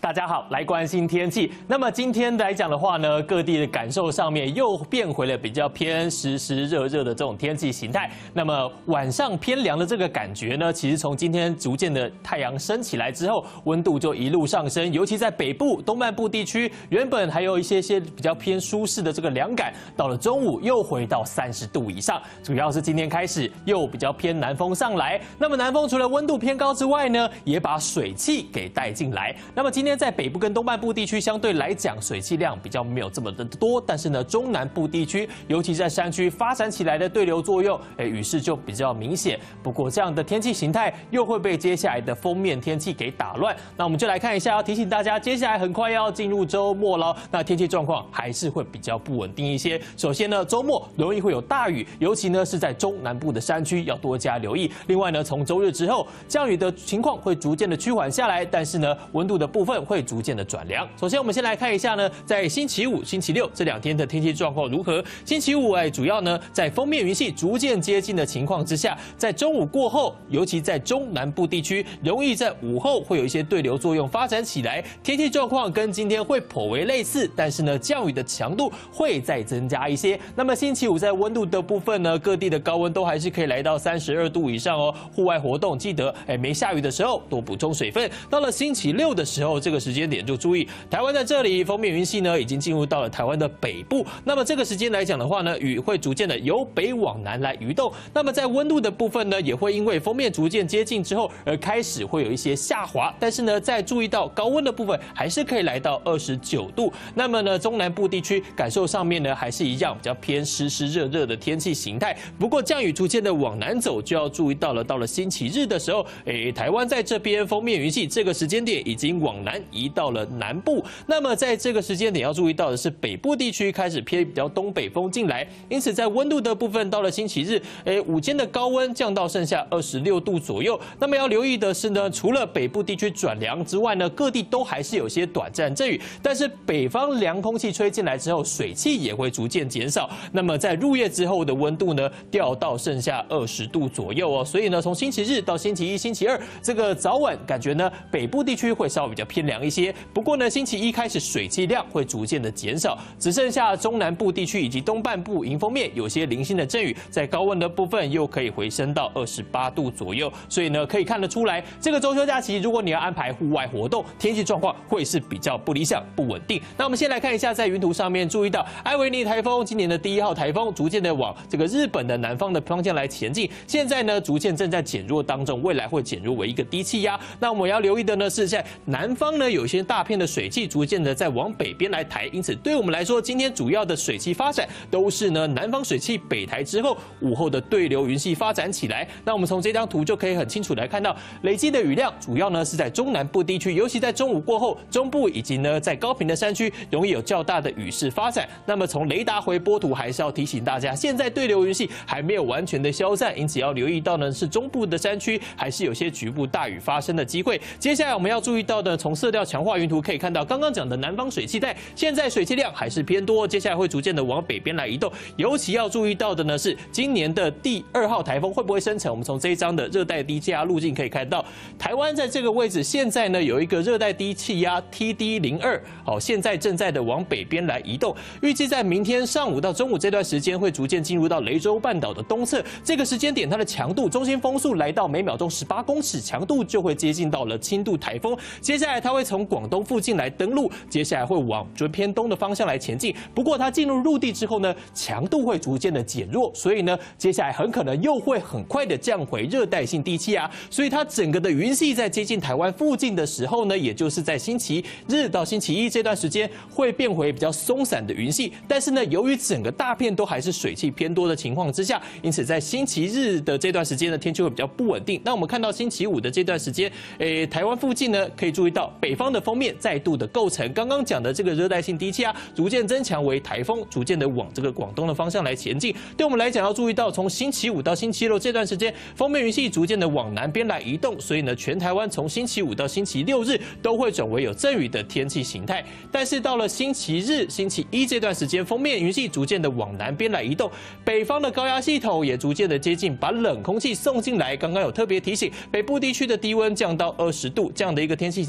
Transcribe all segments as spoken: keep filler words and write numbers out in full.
大家好，来关心天气。那么今天来讲的话呢，各地的感受上面又变回了比较偏湿湿热热的这种天气形态。那么晚上偏凉的这个感觉呢，其实从今天逐渐的太阳升起来之后，温度就一路上升。尤其在北部、东半部地区，原本还有一些些比较偏舒适的这个凉感，到了中午又回到三十度以上。主要是今天开始又比较偏南风上来。那么南风除了温度偏高之外呢，也把水汽给带进来。那么今天在北部跟东半部地区相对来讲，水汽量比较没有这么的多，但是呢，中南部地区，尤其在山区发展起来的对流作用，哎，雨势就比较明显。不过这样的天气形态又会被接下来的锋面天气给打乱。那我们就来看一下，要提醒大家，接下来很快要进入周末了，那天气状况还是会比较不稳定一些。首先呢，周末容易会有大雨，尤其呢是在中南部的山区要多加留意。另外呢，从周日之后，降雨的情况会逐渐的趋缓下来，但是呢，温度的部分会逐渐的转凉。首先，我们先来看一下呢，在星期五、星期六这两天的天气状况如何。星期五，哎，主要呢在锋面云系逐渐接近的情况之下，在中午过后，尤其在中南部地区，容易在午后会有一些对流作用发展起来。天气状况跟今天会颇为类似，但是呢，降雨的强度会再增加一些。那么星期五在温度的部分呢，各地的高温都还是可以来到三十二度以上哦。户外活动记得，哎，没下雨的时候多补充水分。到了星期六的时候，这个时间点就注意，台湾在这里锋面云系呢已经进入到了台湾的北部。那么这个时间来讲的话呢，雨会逐渐的由北往南来移动。那么在温度的部分呢，也会因为锋面逐渐接近之后而开始会有一些下滑。但是呢，在注意到高温的部分还是可以来到二十九度。那么呢，中南部地区感受上面呢还是一样比较偏湿湿热热的天气形态。不过降雨逐渐的往南走，就要注意到了，到了星期日的时候，诶，台湾在这边锋面云系这个时间点已经往南移到了南部。那么在这个时间点要注意到的是，北部地区开始偏比较东北风进来，因此在温度的部分，到了星期日，诶，午间的高温降到剩下二十六度左右。那么要留意的是呢，除了北部地区转凉之外呢，各地都还是有些短暂阵雨，但是北方凉空气吹进来之后，水汽也会逐渐减少。那么在入夜之后的温度呢，掉到剩下二十度左右哦。所以呢，从星期日到星期一、星期二，这个早晚感觉呢，北部地区会稍微比较偏凉一些。不过呢，星期一开始水汽量会逐渐的减少，只剩下中南部地区以及东半部迎风面有些零星的阵雨，在高温的部分又可以回升到二十八度左右。所以呢，可以看得出来，这个周休假期，如果你要安排户外活动，天气状况会是比较不理想、不稳定。那我们先来看一下，在云图上面注意到，艾维尼台风今年的第一号台风，逐渐的往这个日本的南方的方向来前进。现在呢，逐渐正在减弱当中，未来会减弱为一个低气压。那我们要留意的呢，是在南方呢有一些大片的水汽逐渐的在往北边来抬，因此对我们来说，今天主要的水汽发展都是呢南方水汽北抬之后，午后的对流云系发展起来。那我们从这张图就可以很清楚来看到，累积的雨量主要呢是在中南部地区，尤其在中午过后，中部以及呢在高屏的山区容易有较大的雨势发展。那么从雷达回波图还是要提醒大家，现在对流云系还没有完全的消散，因此要留意到呢是中部的山区还是有些局部大雨发生的机会。接下来我们要注意到的，从色调强化云图可以看到，刚刚讲的南方水汽带，现在水汽量还是偏多，接下来会逐渐的往北边来移动。尤其要注意到的呢是今年的第二号台风会不会生成。我们从这一张的热带低气压路径可以看到，台湾在这个位置现在呢有一个热带低气压 T D 零二，好，现在正在的往北边来移动，预计在明天上午到中午这段时间会逐渐进入到雷州半岛的东侧。这个时间点，它的强度中心风速来到每秒钟十八公尺，强度就会接近到了轻度台风。接下来它会从广东附近来登陆，接下来会往偏东的方向来前进。不过它进入陆地之后呢，强度会逐渐的减弱，所以呢，接下来很可能又会很快的降回热带性低气压。所以它整个的云系在接近台湾附近的时候呢，也就是在星期日到星期一这段时间会变回比较松散的云系。但是呢，由于整个大片都还是水汽偏多的情况之下，因此在星期日的这段时间呢，天气会比较不稳定。那我们看到星期五的这段时间，诶，台湾附近呢，可以注意到北方的锋面再度的构成，刚刚讲的这个热带性低气压逐渐增强为台风，逐渐的往这个广东的方向来前进。对我们来讲，要注意到从星期五到星期六这段时间，锋面云系逐渐的往南边来移动，所以呢，全台湾从星期五到星期六日都会转为有阵雨的天气形态。但是到了星期日、星期一这段时间，锋面云系逐渐的往南边来移动，北方的高压系统也逐渐的接近，把冷空气送进来。刚刚有特别提醒，北部地区的低温降到二十度这样的一个天气形态，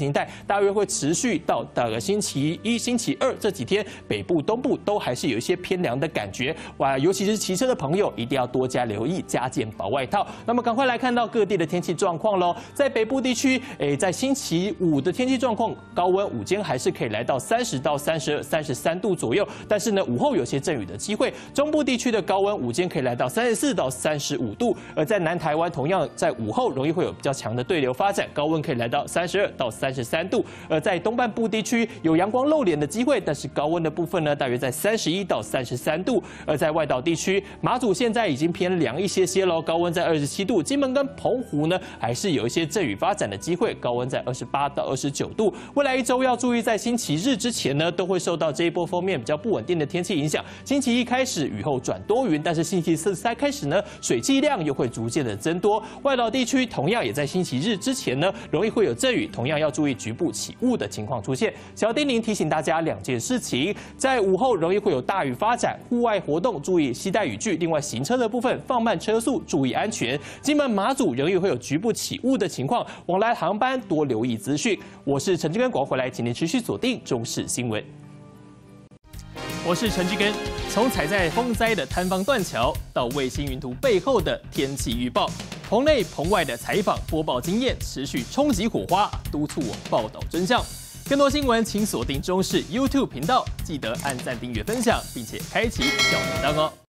大约会持续到大概星期一、星期二这几天，北部、东部都还是有一些偏凉的感觉。哇，尤其是骑车的朋友一定要多加留意，加件薄外套。那么赶快来看到各地的天气状况喽。在北部地区，诶，在星期五的天气状况，高温午间还是可以来到三十到三十二、三十三度左右，但是呢，午后有些阵雨的机会。中部地区的高温午间可以来到三十四到三十五度，而在南台湾同样在午后容易会有比较强的对流发展，高温可以来到三十二到三十三度。而在东半部地区有阳光露脸的机会，但是高温的部分呢，大约在三十一到三十三度。而在外岛地区，马祖现在已经偏凉一些些喽，高温在二十七度。金门跟澎湖呢，还是有一些阵雨发展的机会，高温在二十八到二十九度。未来一周要注意，在星期日之前呢，都会受到这一波锋面比较不稳定的天气影响。星期一开始雨后转多云，但是星期四三开始呢，水汽量又会逐渐的增多。外岛地区同样也在星期日之前呢，容易会有阵雨，同样要注意局部起雾的情况出现。小叮咛提醒大家两件事情，在午后容易会有大雨发展，户外活动注意携带雨具。另外行车的部分放慢车速，注意安全。金门、马祖容易会有局部起雾的情况，往来航班多留意资讯。我是陈志根，广回来，请您持续锁定中视新闻。我是陈志根。从踩在风灾的坍方断桥，到卫星云图背后的天气预报，棚内棚外的采访播报经验持续冲击火花，督促我报道真相。更多新闻请锁定中视 YouTube 频道，记得按赞、订阅、分享，并且开启小铃铛哦。